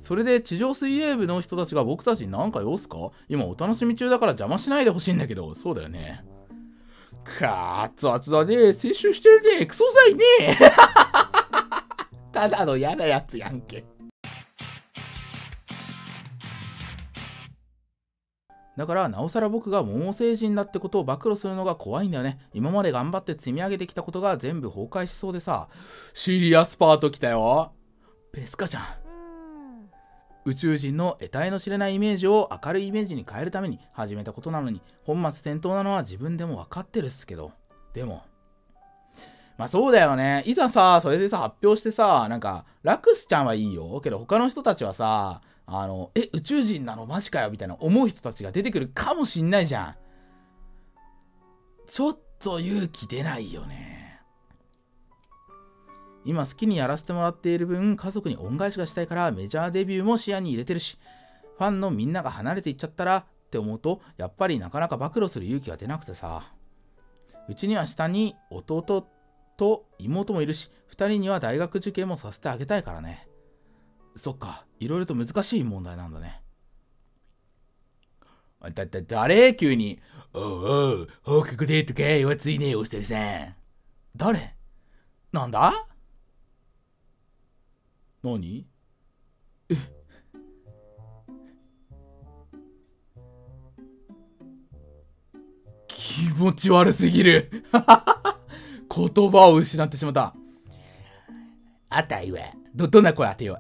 それで地上水泳部の人たちが僕たちに何か用すか？今お楽しみ中だから邪魔しないでほしいんだけど。そうだよね。熱々だね。摂取してるね。クソ剤ね。ただの嫌なやつやんけ。だからなおさら僕が桃星人だってことを暴露するのが怖いんだよね。今まで頑張って積み上げてきたことが全部崩壊しそうでさ。シリアスパート来たよ。ペスカちゃん。宇宙人の得体の知れないイメージを明るいイメージに変えるために始めたことなのに、本末転倒なのは自分でも分かってるっすけど。でもまあそうだよね。いざさ、それでさ、発表してさ、なんか、ラクスちゃんはいいよ。けど他の人たちはさ、宇宙人なのマジかよみたいな思う人たちが出てくるかもしんないじゃん。ちょっと勇気出ないよね。今好きにやらせてもらっている分、家族に恩返しがしたいからメジャーデビューも視野に入れてるし、ファンのみんなが離れていっちゃったらって思うと、やっぱりなかなか暴露する勇気が出なくてさ。うちには下に弟と妹もいるし、2人には大学受験もさせてあげたいからね。そっか、いろいろと難しい問題なんだね。誰急に、おうおう、報告デートかい、おついね、お一人さん。誰？なんだ？何？気持ち悪すぎる。言葉を失ってしまった。あたいは、どんな声当てよう。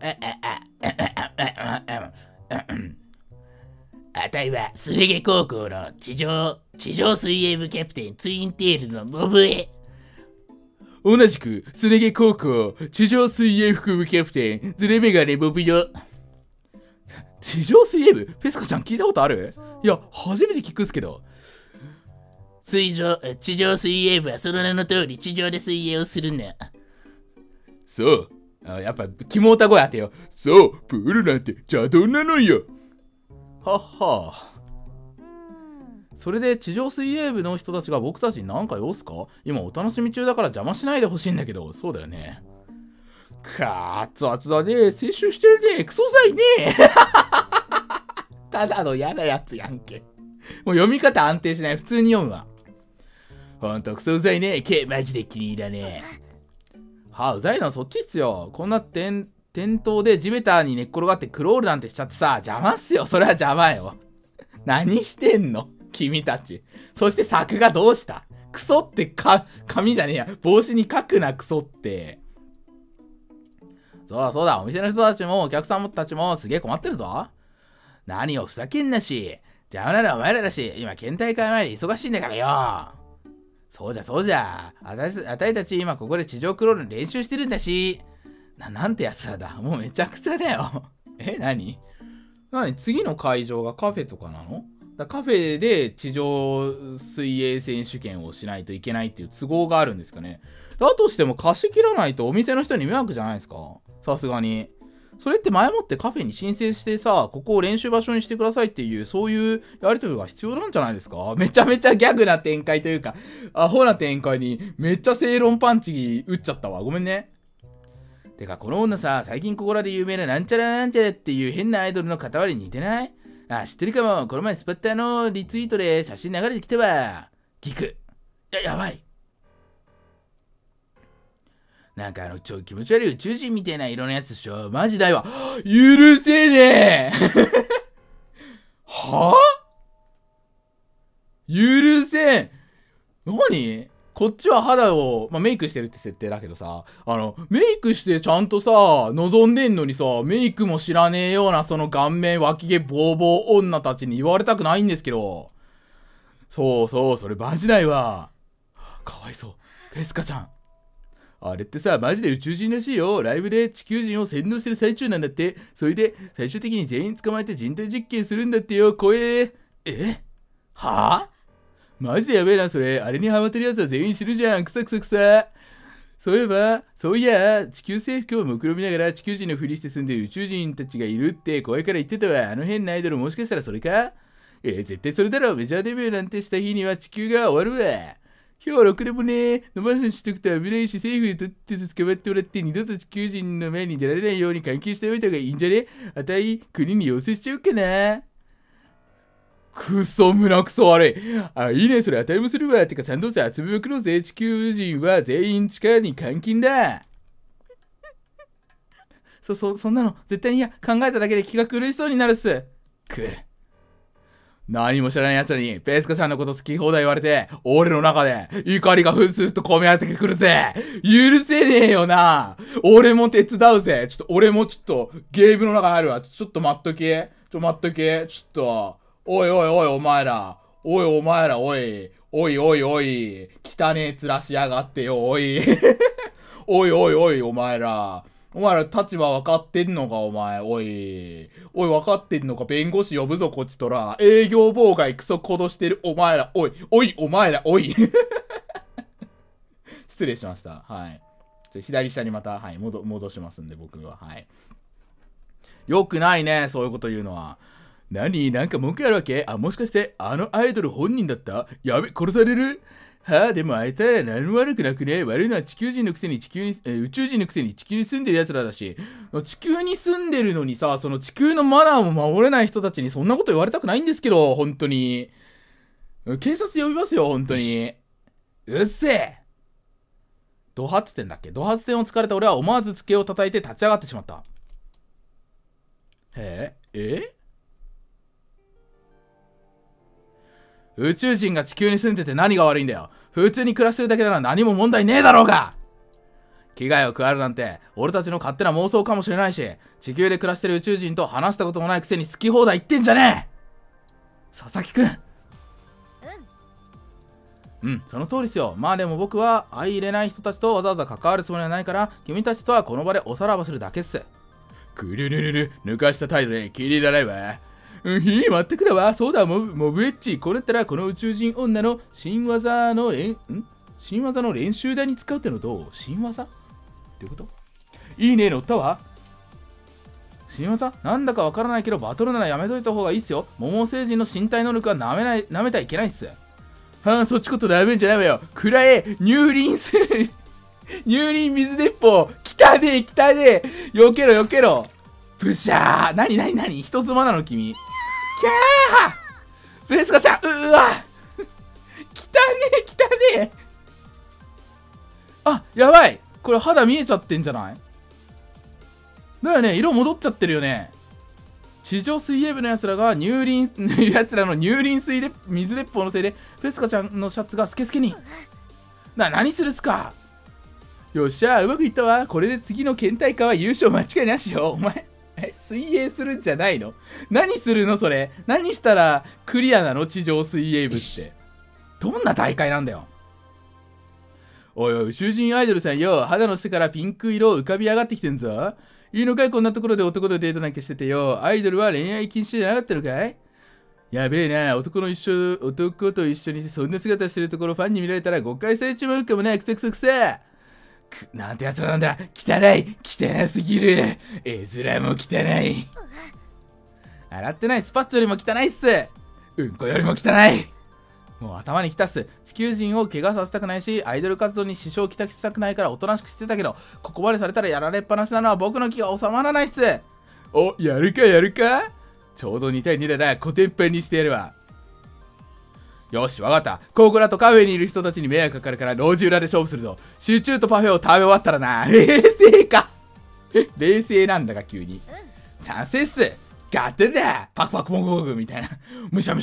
あたいは、スレゲ高校の地上水泳部キャプテン、ツインテールのモブエ。同じく、スレゲ高校、地上水泳副部キャプテン、ズレメガネモブよ。地上水泳部？ペスカちゃん聞いたことある？いや、初めて聞くっすけど。地上水泳部はその名の通り地上で水泳をするんだ。そう。やっぱ、肝歌声当てよ。そう、プールなんて邪道なのよ。はっはあ。それで地上水泳部の人たちが僕たちに何か用すか？今お楽しみ中だから邪魔しないでほしいんだけど。そうだよね。熱々だね。摂取してるね。クソ剤ね。ただの嫌なやつやんけ。もう読み方安定しない。普通に読むわ。ほんとクソうざいね。マジで気に入らねえ。はあ、うざいのはそっちっすよ。こんな転倒で地べたに寝っ転がってクロールなんてしちゃってさ、邪魔っすよ。それは邪魔よ。何してんの君たち。そして作画どうした？クソって紙じゃねえや。帽子に書くな、クソって。そうだそうだ。お店の人たちもお客さんたちもすげえ困ってるぞ。何をふざけんなし。邪魔ならお前らだし、今県大会前で忙しいんだからよ。そうじゃ。あたいたち今ここで地上クロール練習してるんだし。なんてやつらだ。もうめちゃくちゃだよ。何次の会場がカフェとかなの？カフェで地上水泳選手権をしないといけないっていう都合があるんですかね。だとしても貸し切らないとお店の人に迷惑じゃないですか？さすがに。それって前もってカフェに申請してさ、ここを練習場所にしてくださいっていう、そういうやりとりが必要なんじゃないですか？めちゃめちゃギャグな展開というか、アホな展開にめっちゃ正論パンチ打っちゃったわ。ごめんね。てか、この女さ、最近ここらで有名ななんちゃらなんちゃらっていう変なアイドルの片割りに似てない？知ってるかも。この前スパッターのリツイートで写真流れてきたわ。ギク。やばい。なんか気持ち悪い宇宙人みたいな色のやつでしょ。マジだよ。許せねえ。はぁ？許せん。何？こっちは肌を、メイクしてるって設定だけどさ、メイクしてちゃんとさ、望んでんのにさ、メイクも知らねえようなその顔面脇毛ボーボー女たちに言われたくないんですけど。そう、それマジないわ。かわいそう。ペスカちゃん。あれってさ、マジで宇宙人らしいよ。ライブで地球人を洗脳してる最中なんだって。それで、最終的に全員捕まえて人体実験するんだってよ。怖え。はぁ？マジでやべえな、それ。あれにハマってるやつは全員死ぬじゃん。くさ。そういや、地球政府を目論みながら地球人のふりして住んでる宇宙人たちがいるって怖いから言ってたわ。あの変なアイドルもしかしたらそれか？絶対それだろ。メジャーデビューなんてした日には地球が終わるわ。 今日はろくでもねえ。野放しにしとくと危ないし、政府にとって捕まってもらって、二度と地球人の前に出られないように監禁しておいた方がいいんじゃね？あたい、国に要請しちゃうかな。くそ、胸くそ悪い。あ、いいね、それあたいもするわ。てか、賛同者集めまくろうぜ。地球人は全員地下に監禁だ。そんなの、絶対に考えただけで気が狂いそうになるっす。何も知らない奴らに、ペスカちゃんのこと好き放題言われて、俺の中で怒りがふんすと込み上げてくるぜ。許せねえよな。俺も手伝うぜ。俺もゲームの中入るわ。ちょっと待っとけ。おいおいおい、お前ら。おい。おい。汚ねえ面しやがってよ、おい。おい、お前ら。お前ら立場分かってんのか、お前。おい、分かってんのか。弁護士呼ぶぞ、こっちとら。営業妨害クソ殺してる、お前ら。おい。失礼しました。はい。左下にまた、はい、戻しますんで、僕は。はい。よくないね、そういうこと言うのは。なんか文句あるわけ？あ、もしかして、あのアイドル本人だった？やべ、殺される？はあ、でもあいつら何も悪くなくね。悪いのは地球人のくせに宇宙人のくせに地球に住んでる奴らだし、地球に住んでるのにさ、その地球のマナーも守れない人たちにそんなこと言われたくないんですけど、本当に。警察呼びますよ、本当に。うっせえ。ド発電だっけ？ド発電を疲れた俺は思わず机を叩いて立ち上がってしまった。宇宙人が地球に住んでて何が悪いんだよ。普通に暮らしてるだけなら何も問題ねえだろうが。危害を加えるなんて俺たちの勝手な妄想かもしれないし、地球で暮らしてる宇宙人と話したこともないくせに好き放題言ってんじゃねえ。佐々木くん。その通りっすよ。まあでも僕は相入れない人たちとわざわざ関わるつもりはないから、君たちとはこの場でおさらばするだけっす。くるるるる、抜かした態度で気に入らないわ。待ってくれわ。そうだ、モブエッジ。こうなったらこの宇宙人女の新技の練習台に使うってのどう？新技ってこといいね、乗ったわ。新技なんだかわからないけど、バトルならやめといた方がいいっすよ。桃星人の身体能力は舐めたらいけないっす。はあ、そっちこと舐めんじゃないわよ。くらえ、乳輪水水鉄砲。来たね。避けろ。ブシャー。なに一つ間なの君。キャーベスカちゃん、うわ来たねあ、やばい。これ肌見えちゃってんじゃない？だよね、色戻っちゃってるよね。地上水泳部のやつらの乳輪水で水鉄砲のせいでベスカちゃんのシャツがスケスケに。何するっすか。よっしゃ、うまくいったわ。これで次の県大会は優勝間違いなしよ。お前水泳するんじゃないの？何するのそれ？何したらクリアなの？地上水泳部ってどんな大会なんだよ。おい宇宙人アイドルさんよ、肌の下からピンク色浮かび上がってきてんぞ。いいのかい、こんなところで男とデートなんかしててよ。アイドルは恋愛禁止じゃなかったのかい？やべえな、男と一緒にそんな姿してるところファンに見られたら誤解されちまうかもね。くせなんてやつらなんだ。汚すぎる。絵面も汚い。洗ってないスパッツよりも汚いっす。うんこよりも汚い。もう頭にきたっす。地球人を怪我させたくないし、アイドル活動に支障をきたしたくないからおとなしくしてたけど、ここまでされたらやられっぱなしなのは僕の気が収まらないっす。お、やるかちょうど2対2でな、コテンパンにしてやるわ。よし、わかった。ここらとカフェにいる人たちに迷惑かかるから路地裏で勝負するぞ。シチューとパフェを食べ終わったらな。冷静か。冷静なんだが急に。賛成っす。ガテンだ。パクパクモゴゴみたいな。むしゃ。バ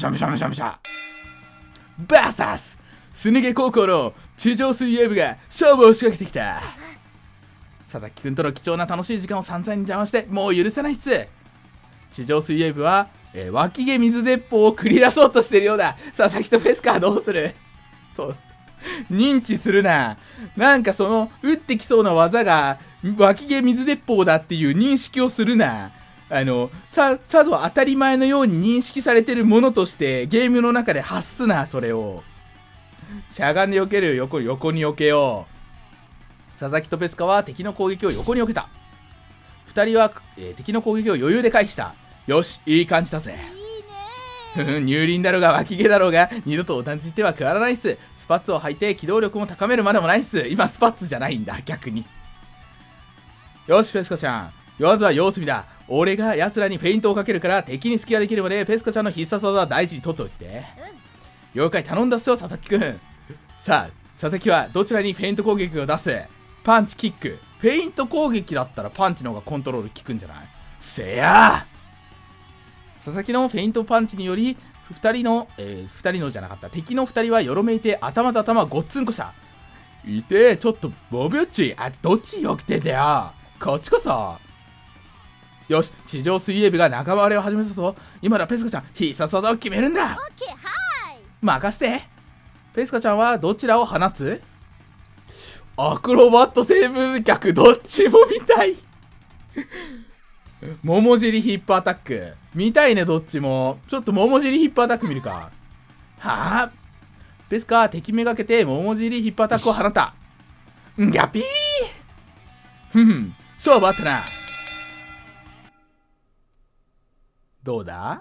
ーサスすね毛高校の地上水泳部が勝負を仕掛けてきた。佐々木くんとの貴重な楽しい時間を散々に邪魔してもう許さないっす。地上水泳部は脇毛水鉄砲を繰り出そうとしてるようだ。佐々木とフェスカーどうする？そう認知するな。なんかその打ってきそうな技が脇毛水鉄砲だっていう認識をするな。さぞ当たり前のように認識されてるものとしてゲームの中で発すな。それをしゃがんで避けるよ。横に避けよう。佐々木とフェスカは敵の攻撃を横に避けた。2人は、敵の攻撃を余裕で回避した。よし、いい感じだぜ。 乳輪だろうが脇毛だろうが二度と同じ手は変わらないっす。スパッツを履いて機動力も高めるまでもないっす。今スパッツじゃないんだ、逆に。よし、ペスカちゃん。まずは様子見だ。俺が奴らにフェイントをかけるから敵に隙ができるまでペスカちゃんの必殺技は大事に取っておいて。了解、頼んだっすよ、佐々木くん。さあ、佐々木はどちらにフェイント攻撃を出す？パンチ、キック。フェイント攻撃だったらパンチの方がコントロール効くんじゃない？せやー！佐々木のフェイントパンチにより、二人のじゃなかった。敵の二人はよろめいて頭と頭ごっつんこした。いて、ちょっと、ボビュッチ。どっちよくてんだよ。こっちこそ。よし、地上水泳部が仲間割れを始めたぞ。今だペスカちゃん、必殺技を決めるんだ。任せて。ペスカちゃんはどちらを放つ？アクロバット成分脚、どっちも見たい。桃尻ヒップアタック。見たいね、どっちも。ちょっと桃尻ヒップアタック見るか。はぁ、ペスカ、敵めがけて桃尻ヒップアタックを放った。ギャピー。勝負あったな。どうだ？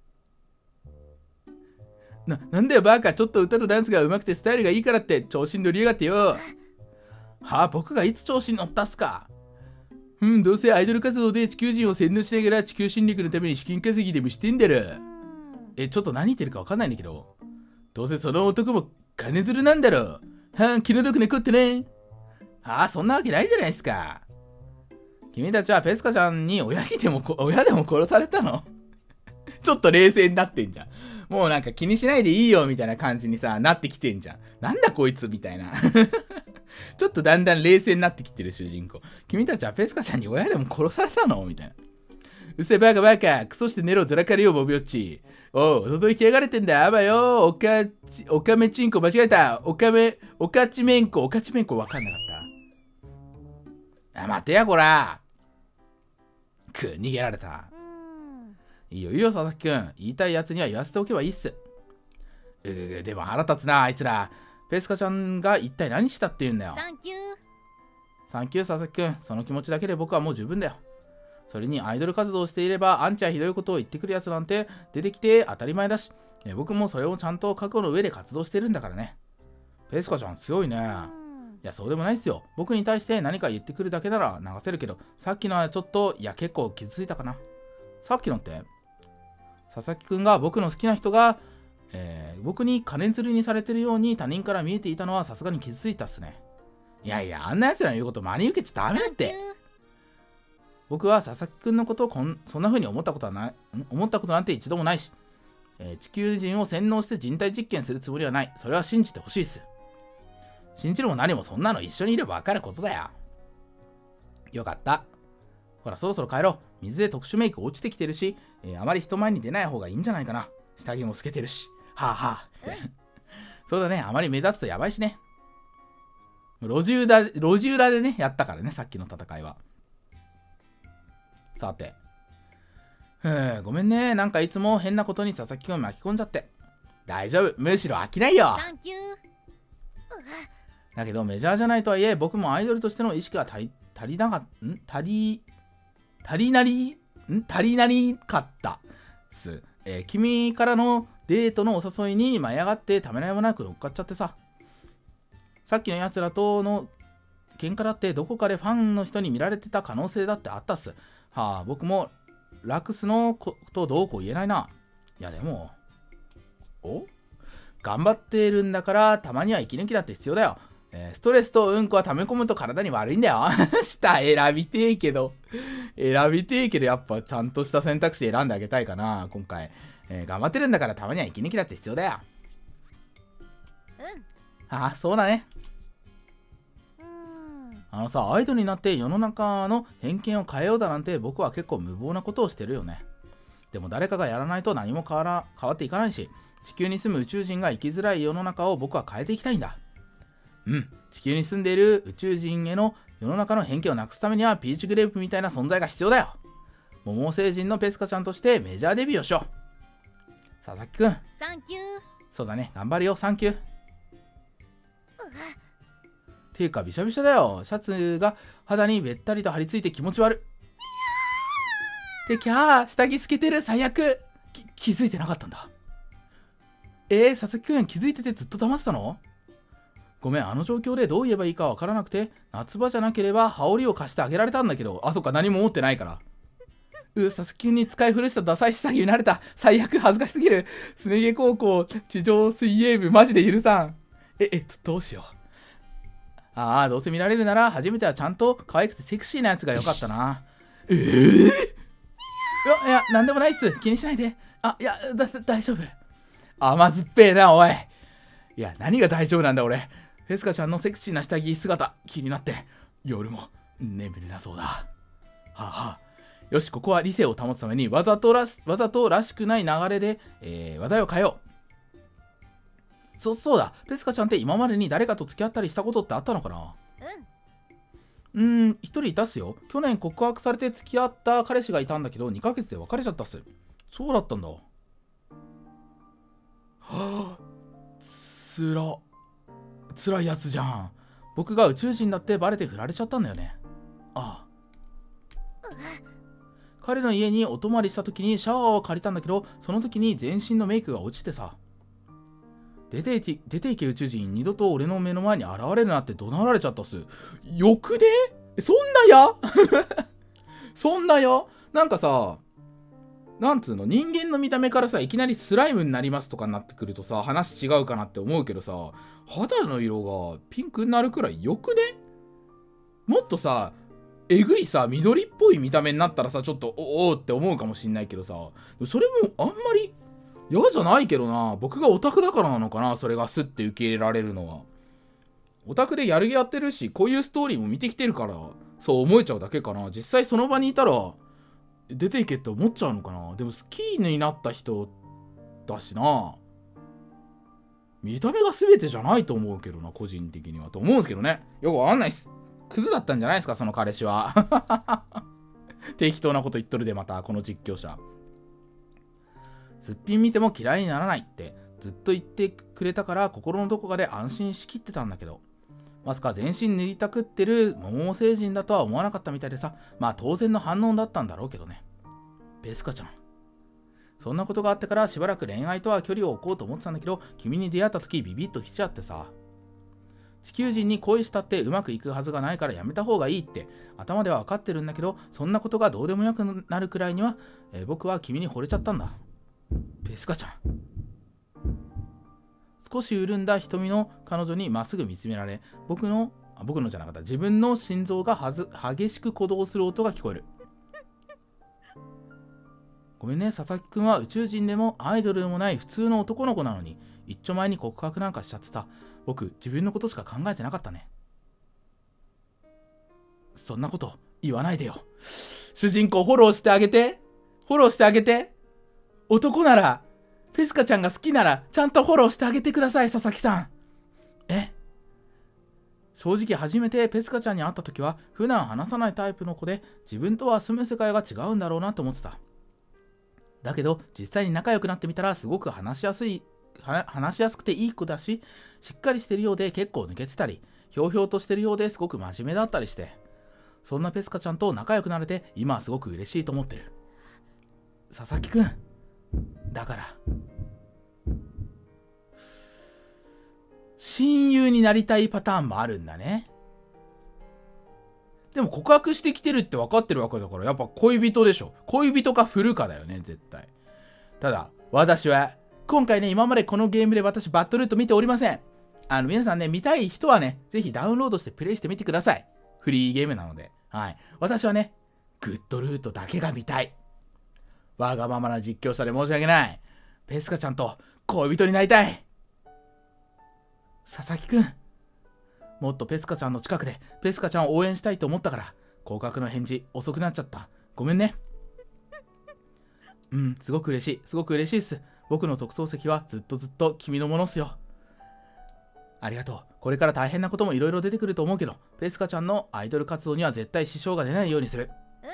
なんだよバカ、ちょっと歌とダンスが上手くてスタイルがいいからって調子に乗りやがってよ。はあ、僕がいつ調子に乗ったっすか。どうせアイドル活動で地球人を洗脳しながら地球侵略のために資金稼ぎでもしてんだろ。ちょっと何言ってるか分かんないんだけど。どうせその男も金づるなんだろ。はあ、気の毒猫ってね。はあ、そんなわけないじゃないですか。君たちはペスカちゃんに親でも殺されたの？ちょっと冷静になってんじゃん。もうなんか気にしないでいいよみたいな感じにさ、なってきてんじゃん。なんだこいつみたいな。ちょっとだんだん冷静になってきてる主人公。君たちはペスカちゃんに親でも殺されたのみたいな。うせバカバカ、クソしてネロずらかるよ、ボビオッチ。おう、届きやがれてんだ、あばよ。おかめちんこ間違えた。おかちめんこわかんなかった。待てや、こら。逃げられた。いいよいいよ、佐々木くん。言いたいやつには言わせておけばいいっす。でも腹立つな、あいつら。ペスカちゃんが一体何したって言うんだよ。サンキュー、佐々木くん。その気持ちだけで僕はもう十分だよ。それにアイドル活動をしていれば、アンチやひどいことを言ってくるやつなんて出てきて当たり前だし、僕もそれをちゃんと覚悟の上で活動してるんだからね。ペスカちゃん強いね。いや、そうでもないっすよ。僕に対して何か言ってくるだけなら流せるけど、さっきのはちょっと、いや、結構傷ついたかな。さっきのって佐々木くんが僕の好きな人が、僕に金づるにされてるように他人から見えていたのはさすがに傷ついたっすね。いやいや、あんな奴らの言うこと真に受けちゃダメだって。僕は佐々木くんのことをそんな風に思ったことなんて一度もないし、地球人を洗脳して人体実験するつもりはない。それは信じてほしいっす。信じるも何もそんなの一緒にいれば分かることだよ。よかった。ほら、そろそろ帰ろう。水で特殊メイク落ちてきてるし、あまり人前に出ない方がいいんじゃないかな。下着も透けてるし。はあはあ。そうだね。あまり目立つとやばいしね。路地裏でね、やったからね、さっきの戦いは。さて。ごめんね。なんかいつも変なことに佐々木くん巻き込んじゃって。大丈夫。むしろ飽きないよ。だけどメジャーじゃないとはいえ、僕もアイドルとしての意識が足りなかったっす。君からのデートのお誘いに舞い上がってためらいもなく乗っかっちゃってさ。さっきのやつらとの喧嘩だってどこかでファンの人に見られてた可能性だってあったっす。はあ、僕もラクスのことどうこう言えないな。いやでも、頑張ってるんだからたまには息抜きだって必要だよ。ストレスとうんこは溜め込むと体に悪いんだよ。下選びてえけどやっぱちゃんとした選択肢選んであげたいかな、今回。頑張ってるんだからたまには息抜きだって必要だよ。あ、そうだね。アイドルになって世の中の偏見を変えようだなんて僕は結構無謀なことをしてるよね。でも誰かがやらないと何も変わっていかないし、地球に住む宇宙人が生きづらい世の中を僕は変えていきたいんだ。地球に住んでいる宇宙人への世の中の偏見をなくすためにはピーチグレープみたいな存在が必要だよ。桃星人のペスカちゃんとしてメジャーデビューをしよう。佐々木くん。 サンキュー。 そうだね、頑張るよ、サンキュー。ていうかびしゃびしゃだよ。シャツが肌にべったりと張り付いて気持ち悪い。てきゃー、下着透けてる、最悪。気づいてなかったんだ。 佐々木くん気づいててずっと黙ってたの？ごめん、あの状況でどう言えばいいかわからなくて、夏場じゃなければ羽織を貸してあげられたんだけど、あ、そっか、何も持ってないから。佐々木くんに使い古したダサい下着になれた。最悪、恥ずかしすぎる。すね毛高校地上水泳部マジで許さん。どうしよう。ああ、どうせ見られるなら初めてはちゃんと可愛くてセクシーなやつがよかったな。いや、なんでもないっす。気にしないで。大丈夫。甘酸っぺえな、おい。いや、何が大丈夫なんだ、俺。フェスカちゃんのセクシーな下着姿、気になって、夜も眠れなそうだ。はあはあ。よし、ここは理性を保つためにわざとらしくない流れで、話題を変えよう。そうだ。フェスカちゃんって今までに誰かと付き合ったりしたことってあったのかな？一人いたっすよ。去年告白されて付き合った彼氏がいたんだけど、2ヶ月で別れちゃったっす。そうだったんだ。はあ、辛いやつじゃん。僕が宇宙人だってバレて振られちゃったんだよね。ああ。彼の家にお泊まりした時にシャワーを借りたんだけど、その時に全身のメイクが落ちてさ。出ていけ宇宙人、二度と俺の目の前に現れるなって怒鳴られちゃったっす。よくね？そんなそんななんかさ、なんつうの、人間の見た目からさ、いきなりスライムになりますとかになってくるとさ、話違うかなって思うけどさ、肌の色がピンクになるくらいよくね？もっとさ、えぐいさ、緑っぽい見た目になったらさ、ちょっとおおって思うかもしんないけどさ、それもあんまり嫌じゃないけどな。僕がオタクだからなのかな、それがスッて受け入れられるのは。オタクでやる気やってるし、こういうストーリーも見てきてるから、そう思えちゃうだけかな。実際その場にいたら、出ていけって思っちゃうのかな。でも好きになった人だしな。見た目が全てじゃないと思うけどな、個人的には。と思うんですけどね。よくわかんないっす。クズだったんじゃないですか、その彼氏は。適当なこと言っとるで、また、この実況者。すっぴん見ても嫌いにならないってずっと言ってくれたから心のどこかで安心しきってたんだけど、まさか全身塗りたくってる桃星人だとは思わなかったみたいでさ、まあ当然の反応だったんだろうけどね。ペスカちゃん。そんなことがあってからしばらく恋愛とは距離を置こうと思ってたんだけど、君に出会った時ビビッときちゃってさ。地球人に恋したってうまくいくはずがないからやめた方がいいって頭では分かってるんだけど、そんなことがどうでもよくなるくらいには、僕は君に惚れちゃったんだ。ペスカちゃん。少し潤んだ瞳の彼女にまっすぐ見つめられ、僕のじゃなかった、自分の心臓が激しく鼓動する音が聞こえる。ごめんね、佐々木くんは宇宙人でもアイドルでもない普通の男の子なのに、一丁前に告白なんかしちゃってさ、僕自分のことしか考えてなかったね。そんなこと言わないでよ。主人公フォローしてあげて。男なら、ペスカちゃんが好きなら、ちゃんとフォローしてあげてください、佐々木さん。正直初めてペスカちゃんに会った時は、普段話さないタイプの子で、自分とは住む世界が違うんだろうなと思ってた。だけど、実際に仲良くなってみたら、すごく話しやすくていい子だし、しっかりしてるようで結構抜けてたり、ひょうひょうとしてるようですごく真面目だったりして、そんなペスカちゃんと仲良くなれて、今はすごく嬉しいと思ってる。佐々木くん。だから親友になりたいパターンもあるんだね。でも告白してきてるって分かってるわけだから、やっぱ恋人でしょ。恋人か振るかだよね、絶対。ただ私は今回ね、今までこのゲームで私バッドルート見ておりません。皆さんね、見たい人はね、ぜひダウンロードしてプレイしてみてください。フリーゲームなので。はい。私はね、グッドルートだけが見たい。わがままな実況者で申し訳ない。ペスカちゃんと恋人になりたい。佐々木くん。もっとペスカちゃんの近くでペスカちゃんを応援したいと思ったから、告白の返事遅くなっちゃった。ごめんね。すごく嬉しい。すごく嬉しいっす。僕の特等席はずっと君のものっすよ。ありがとう。これから大変なこともいろいろ出てくると思うけど、ペスカちゃんのアイドル活動には絶対支障が出ないようにする。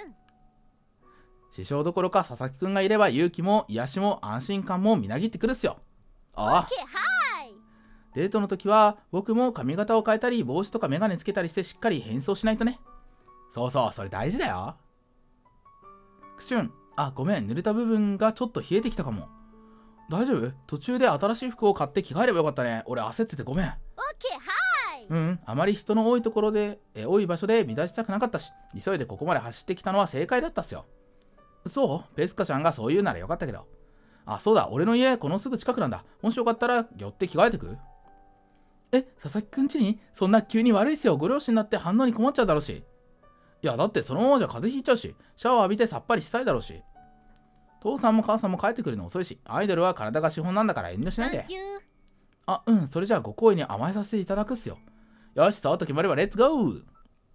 支障どころか佐々木くんがいれば勇気も癒しも安心感もみなぎってくるっすよ。ああ。デートの時は僕も髪型を変えたり帽子とかメガネつけたりしてしっかり変装しないとね。そうそう、それ大事だよ。クシュン、ごめん、濡れた部分がちょっと冷えてきたかも。 大丈夫？途中で新しい服を買って着替えればよかったね。俺焦っててごめん。 オッケー、はい。 あまり人の多いところで、多い場所で乱したくなかったし、急いでここまで走ってきたのは正解だったっすよ。そう？ペスカちゃんがそう言うならよかったけど。あ、そうだ、俺の家このすぐ近くなんだ。もしよかったら寄って着替えてく？佐々木くん家に？そんな急に悪いっすよ。ご両親になって反応に困っちゃうだろうし。いや、だってそのままじゃ風邪ひいちゃうし、シャワー浴びてさっぱりしたいだろうし。父さんも母さんも帰ってくるの遅いし、アイドルは体が資本なんだから遠慮しないで。あ、それじゃあご好意に甘えさせていただくっすよ。よし、そうと決まればレッツゴー。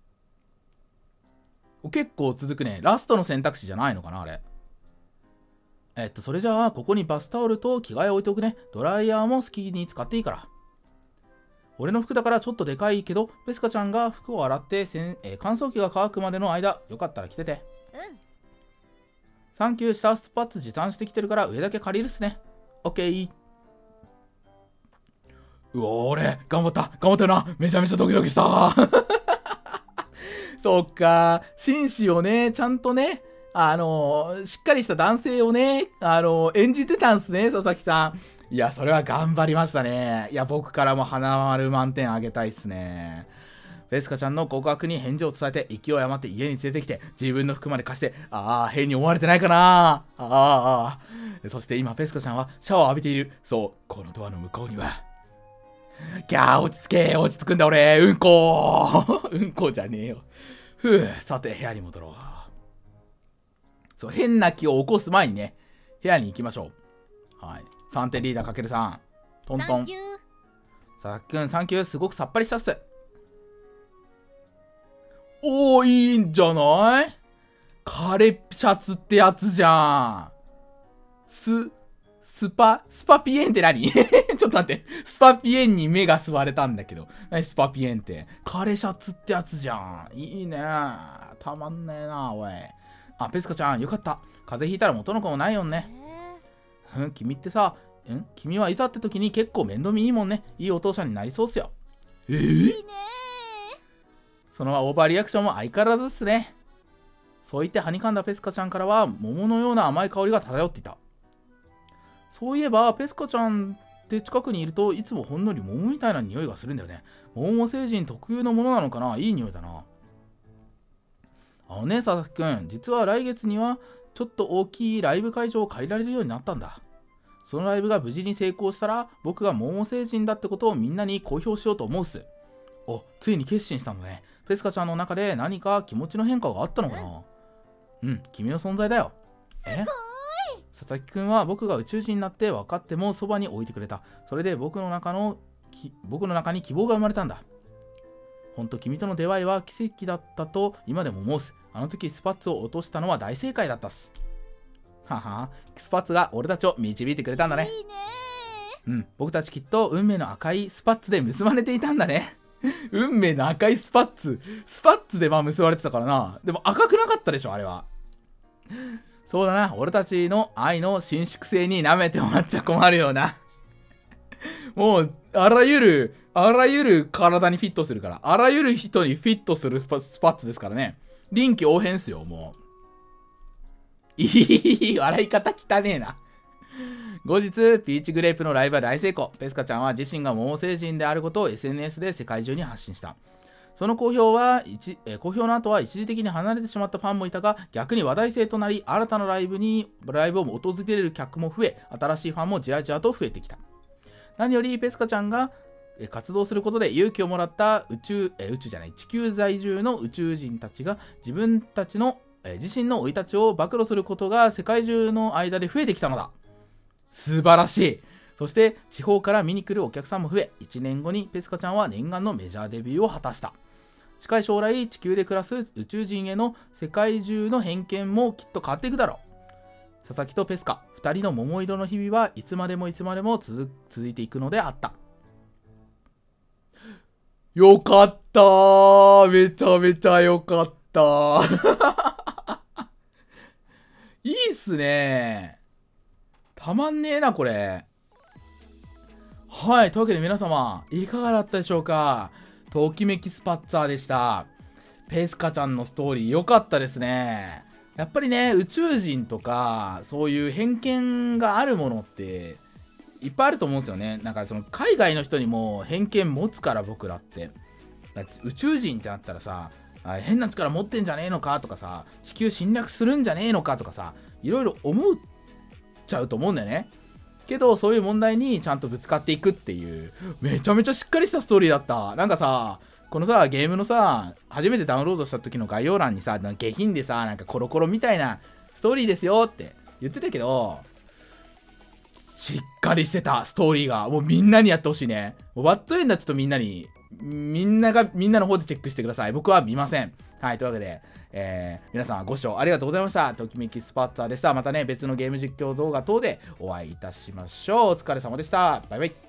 結構続くね。ラストの選択肢じゃないのかな、あれ。それじゃあ、ここにバスタオルと着替え置いておくね。ドライヤーも好きに使っていいから。俺の服だからちょっとでかいけど、ペスカちゃんが服を洗って乾燥機が乾くまでの間、よかったら着てて。サンキュー、下スパッツ持参してきてるから上だけ借りるっすね。オッケー。うお、俺、頑張ったよな。めちゃめちゃドキドキしたそっか、紳士をね、ちゃんとね、しっかりした男性をね、演じてたんすね、佐々木さん。いや、それは頑張りましたね。いや、僕からも花丸満点あげたいっすね。ペスカちゃんの告白に返事を伝えて、勢い余って家に連れてきて、自分の服まで貸して、変に思われてないかな。そして今、ペスカちゃんはシャワーを浴びている。そう、このドアの向こうには。ギャー、落ち着くんだ俺、うんこじゃねえよ。さて、部屋に戻ろう。そう、変な気を起こす前にね、部屋に行きましょう。はい。3点リーダーかけるさん。トントン。佐々木くん、サンキュー、すごくさっぱりしたっす。おー、いいんじゃない？カレシャツってやつじゃん。スパピエンって何ちょっと待って。スパピエンに目が吸われたんだけど。何スパピエンって。カレシャツってやつじゃん。いいね。たまんねえな、おい。ペスカちゃん、よかった。風邪ひいたら元の子もないよね。君ってさ、君はいざって時に結構面倒見いいもんね。いいお父さんになりそうっすよ。いいね。そのオーバーリアクションも相変わらずっすね。そう言ってはにかんだペスカちゃんからは桃のような甘い香りが漂っていた。そういえばペスカちゃんって近くにいるといつもほんのり桃みたいな匂いがするんだよね。桃星人特有のものなのかな。いい匂いだな。佐々木くん、実は来月にはちょっと大きいライブ会場を借りられるようになったんだ。そのライブが無事に成功したら僕が桃星人だってことをみんなに公表しようと思うっす。ついに決心したのね。ペスカちゃんの中で何か気持ちの変化があったのかな。君の存在だよ。佐々木くんは僕が宇宙人になって分かってもそばに置いてくれた。それで僕の中に希望が生まれたんだ。ほんと君との出会いは奇跡だったと今でも思うす。あの時スパッツを落としたのは大正解だったっす。スパッツが俺たちを導いてくれたんだね。いいね。僕たちきっと運命の赤いスパッツで結ばれていたんだね。運命の赤いスパッツで結ばれてたからな。でも赤くなかったでしょ、あれは。そうだな、俺たちの愛の伸縮性に舐めてもらっちゃ困るよな。もう、あらゆる体にフィットするから、あらゆる人にフィットするスパッツですからね。臨機応変っすよ、もう。笑い方汚ねえな。後日、ピーチグレープのライブは大成功。ペスカちゃんは自身が桃星人であることを SNS で世界中に発信した。その公表の後は一時的に離れてしまったファンもいたが、逆に話題性となり、新たなライブを訪れる客も増え、新しいファンもじわじわと増えてきた。何よりペスカちゃんが活動することで勇気をもらった地球在住の宇宙人たちが自身の生い立ちを暴露することが世界中の間で増えてきたのだ。素晴らしい。そして地方から見に来るお客さんも増え、1年後にペスカちゃんは念願のメジャーデビューを果たした。近い将来、地球で暮らす宇宙人への世界中の偏見もきっと変わっていくだろう。佐々木とペスカ、2人の桃色の日々はいつまでも続いていくのであった。よかったー。めちゃめちゃよかったー。いいっすね。たまんねえな、これ。はい。というわけで皆様、いかがだったでしょうか。ときめきスパッツァーでした。ペスカちゃんのストーリー良かったですね。 やっぱりね、宇宙人とかそういう偏見があるものっていっぱいあると思うんですよね。なんかその海外の人にも偏見持つから、僕らって。だって宇宙人ってなったらさ、変な力持ってんじゃねえのかとかさ、地球侵略するんじゃねえのかとかさ、いろいろ思っちゃうと思うんだよね。けどそういう問題にちゃんとぶつかっていくっていう、めちゃめちゃしっかりしたストーリーだった。なんかさ、このさ、ゲームのさ、初めてダウンロードした時の概要欄にさ、下品でさ、なんかコロコロみたいなストーリーですよって言ってたけど、しっかりしてたストーリーが。もうみんなにやってほしいね。もうバッドエンドはちょっとみんなの方でチェックしてください。僕は見ません。はい、というわけで、皆さんご視聴ありがとうございました。ときめきスパッツァーでした。またね、別のゲーム実況動画等でお会いいたしましょう。お疲れ様でした。バイバイ。